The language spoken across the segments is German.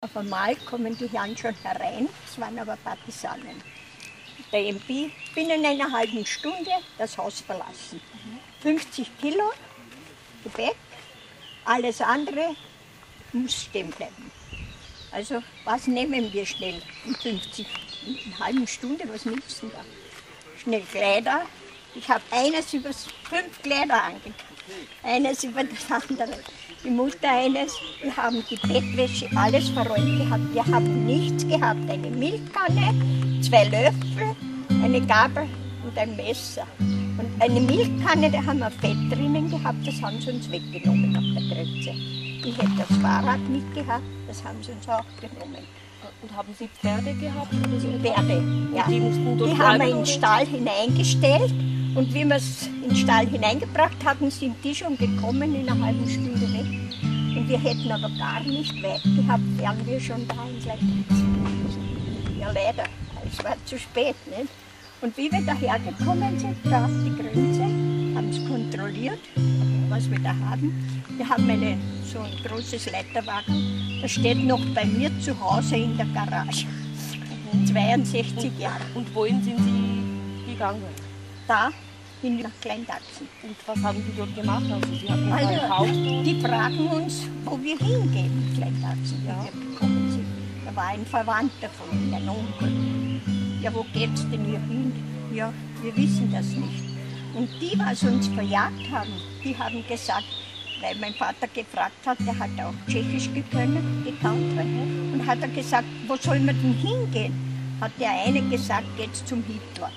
Auf einmal kommen die Herren schon herein, es waren aber Partisanen. Der MP binnen einer halben Stunde das Haus verlassen. 50 Kilo Gepäck, alles andere muss stehen bleiben. Also was nehmen wir schnell in in einer halben Stunde, was nimmst du da? Schnell Kleider. Ich habe eines über 5 Kleider angekauft, eines über das andere. Die Mutter eines, wir haben die Bettwäsche, alles verräumt gehabt. Wir haben nichts gehabt, eine Milchkanne, 2 Löffel, eine Gabel und ein Messer. Und eine Milchkanne, da haben wir Fett drinnen gehabt, das haben sie uns weggenommen auf der Grenze. Ich hätte das Fahrrad mitgehabt, das haben sie uns auch genommen. Und haben Sie Pferde gehabt? Oder so? Pferde, ja. Die mussten Die haben wir in den Stall hineingestellt und wie wir es in den Stall hineingebracht hatten, sind die schon gekommen in einer halben Stunde weg. Und wir hätten aber gar nicht weit gehabt, wären wir schon da ins Leichnitz. Ja, leider, es war zu spät. Nicht? Und wie wir dahergekommen sind, da auf die Grenze, haben es kontrolliert, was wir da haben. Wir haben so ein großes Leiterwagen, das steht noch bei mir zu Hause in der Garage. 62 Jahre. Und wohin sind Sie gegangen? Da hin nach Kleintachsen. Und was haben Sie dort gemacht? Also Sie hatten ein Haus dort? Die fragen uns, wo wir hingehen in Kleintachsen, wie wir gekommen sind. Da war ein Verwandter von ihnen, ein Onkel. Ja, wo geht's denn hier hin? Ja, wir wissen das nicht. Und die, was uns verjagt haben, die haben gesagt, weil mein Vater gefragt hat, der hat auch Tschechisch gekannt, und hat er gesagt, wo soll man denn hingehen? Hat der eine gesagt, geht's zum Hitler.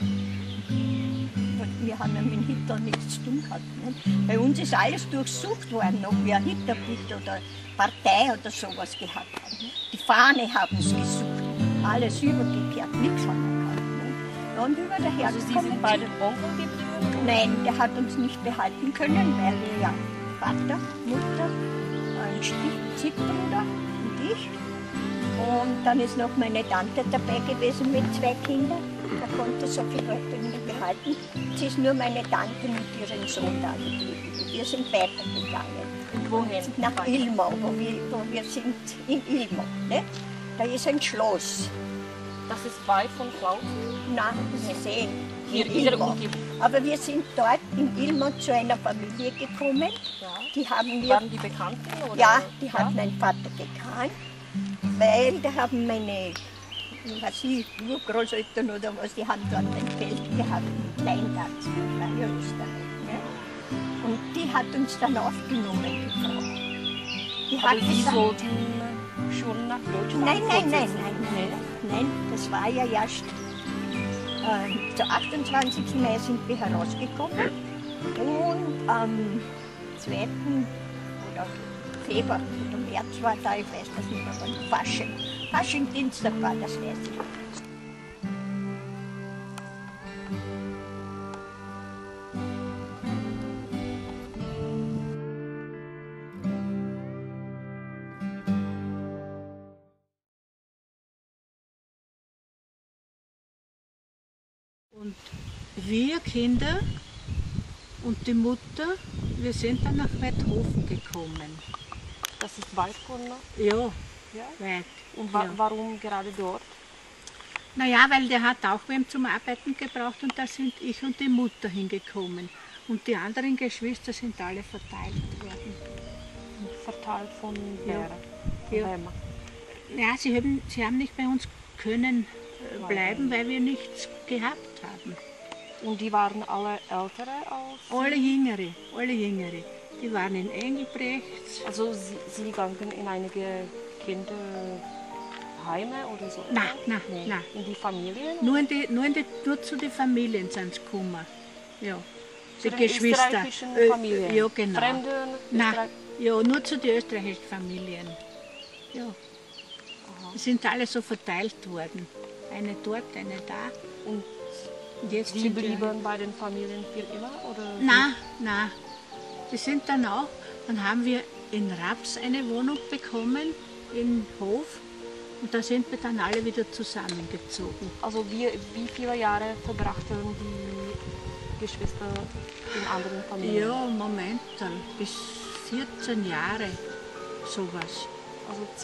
Wir haben ja mit Hitler nichts zu tun gehabt. Nicht? Bei uns ist alles durchsucht worden, ob wir Hitlerbild oder Partei oder sowas gehabt haben. Die Fahne haben es gesucht, alles übergekehrt, nichts haben wir gehabt. Nicht? Ja, und wie wir daher Also Sie sind bei den Onkel geblieben? Nein, der hat uns nicht behalten können, weil wir ja Vater, Mutter, ein Stiefbruder und ich. Und dann ist noch meine Tante dabei gewesen mit 2 Kindern. Da konnte so viele Leute nicht behalten. Es ist nur meine Tante mit ihrem Sohn da geblieben. Wir sind weitergegangen. Und wohin? Nach Ilmau, wo wir sind in Ilmau. Ne? Da ist ein Schloss. Das ist weit von Klausen? Nein, Sie sehen. Hier in der Umgebung. Aber wir sind dort in Ilmau zu einer Familie gekommen. Ja. Die haben wir, Waren die Bekannten? Oder? ja, die hat mein Vater gekannt, weil da haben meine, was ich, Urgroßeltern oder was, die haben dort ein Feld gehabt, in Kleintachsen, in Freie Österreich. Ne? Und die hat uns dann aufgenommen, die Frau. Die Aber hat Sie gesagt, sollten schon nach Deutschland? Nein, das war ja erst zur 28. Mai sind wir herausgekommen und am 2. oder Februar oder März war da, ich weiß das nicht mehr, wann, Fasching Dienstag war das, weiß ich. Und wir Kinder und die Mutter, wir sind dann nach Weidhofen gekommen. Das ist weit von? Ja, Ja. weit. Und Ja. warum gerade dort? Naja, weil der hat auch wem zum Arbeiten gebraucht und da sind ich und die Mutter hingekommen. Und die anderen Geschwister sind alle verteilt worden. Verteilt von Ja. wer? Ja. Ja, sie haben nicht bei uns können bleiben, weil wir nichts gehabt haben. Und die waren alle ältere als? Alle Jüngere. Die waren in Engelbrechts. Also Sie gingen in einige Kinderheime oder so? Nein. In die Familien? Nur zu den Familien sind sie gekommen. Ja. Zu Die den Geschwister. österreichischen Familien? Ja, genau. Fremden? Nein, ja, nur zu den österreichischen Familien. Ja. Die sind alle so verteilt worden. Eine dort, eine da. Und jetzt Sie sind blieben bei den Familien für immer? Oder? Nein. Die sind dann haben wir in Raps eine Wohnung bekommen, im Hof. Und da sind wir dann alle wieder zusammengezogen. Also wie viele Jahre verbrachten die Geschwister in anderen Familien? Ja, Moment, bis 14 Jahre, sowas. Also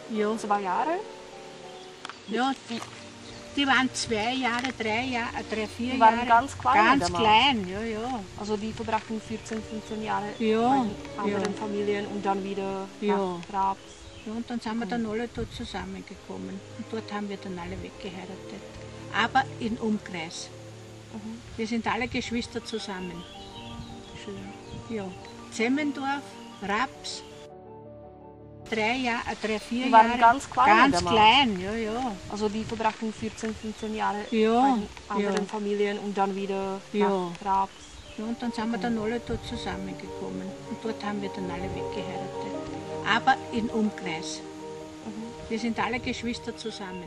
Ja. 2 Jahre. Ja, die waren 2 Jahre, 3 Jahre, 3, 4 Die waren Jahre. ganz klein Ganz damals. klein, ja, ja. Also die verbrachten 14, 15 Jahre Ja, bei anderen ja. Familien und dann wieder Ja. nach Raps. Ja, und dann sind wir dann alle dort zusammengekommen. Und dort haben wir dann alle weggeheiratet. Aber im Umkreis. Wir sind alle Geschwister zusammen. Schön. Ja. Zemmendorf, Raps, 3 Jahre, 3, 4 Die waren Jahre. ganz klein Ganz damals. klein, ja, ja. Also die verbrachten 14, 15 Jahre Ja, bei anderen ja. Familien und dann wieder Ja. nach Raps. Ja, und dann sind wir dann alle dort zusammengekommen. Und dort haben wir dann alle weggeheiratet. Aber im Umkreis. Wir sind alle Geschwister zusammen.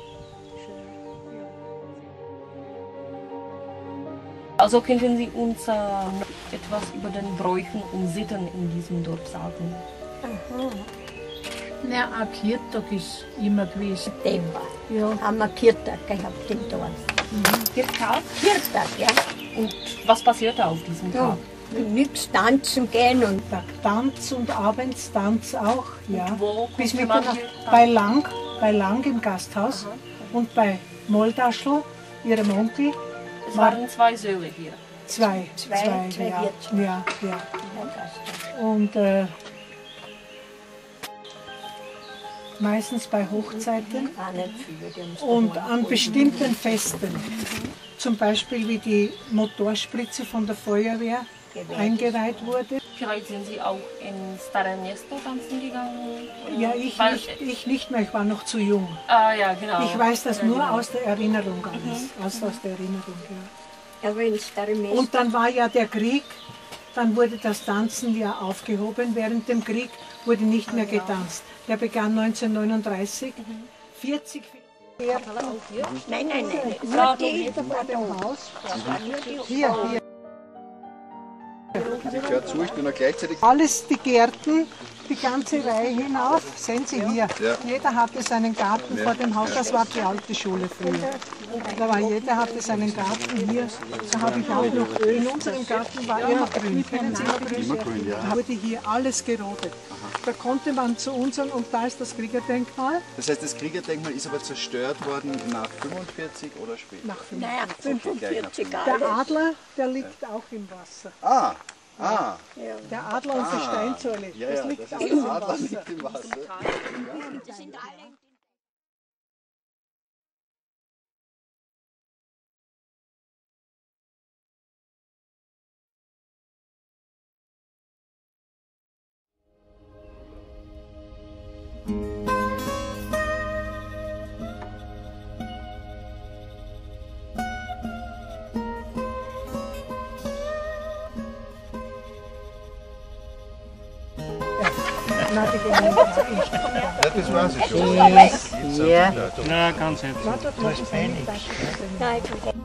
Also könnten Sie uns noch etwas über den Bräuchen und Sitten in diesem Dorf sagen? Ja, ein Kirchtag ist immer gewesen. September Ja. haben wir Kirchtag gehabt im Dorf. Kirchtag. Kirchtag, ja. Und was passierte auf diesem Tag? Nichts tanzen gehen und Tanz und Abendstanz auch, ja. Wo Bis konnte man Mitternacht. hier Bei Lang im Gasthaus und bei Moldaschl, ihrem Onkel, Es waren 2 Säule hier. zwei zwei ja. Wirte. Ja, ja. Und meistens bei Hochzeiten auch nicht viel. die haben's und daheim an bestimmten Festen. Zum Beispiel wie die Motorspritze von der Feuerwehr eingeweiht wurde. Vielleicht sind Sie auch in Stare Miesto tanzen gegangen? Ja, Weil- ich nicht mehr, ich war noch zu jung. Ah ja, genau. Ich weiß das Ja, nur genau. aus der Erinnerung alles. Aus der Erinnerung, ja. Aber in Staremest. Und dann war ja der Krieg, dann wurde das Tanzen ja aufgehoben. Während dem Krieg wurde nicht mehr getanzt. Der begann 1939. 40 Nein, nein, nein. Ja, Nur die vor dem Haus. das war nur die Hier. Die gehört zu, ich bin noch gleichzeitig. Alles die Gärten, die ganze Reihe hinauf. Sehen Sie hier. Ja. Jeder hatte seinen Garten vor dem Haus. Das war die alte Schule früher. Jeder hatte seinen Garten hier. Da habe ich auch noch. In unserem Garten war immer grün. Kennen Sie immer grün? Immer grün, ja. Da wurde hier alles gerodet. Da konnte man zu unseren, und da ist das Kriegerdenkmal, Das heißt, das Kriegerdenkmal ist aber zerstört worden nach 45 oder später? nach 5. Naja, 45 Der Jahre. Adler, der liegt auch im Wasser. Ah, Der Adler und die Steinsäule, ja, das ja, liegt das alles ist im der Adler Wasser. liegt im Wasser. Die sind alle Na, die gehen in den Garten. Ja, das weiß ich schon. Na, ganz einfach. Nein,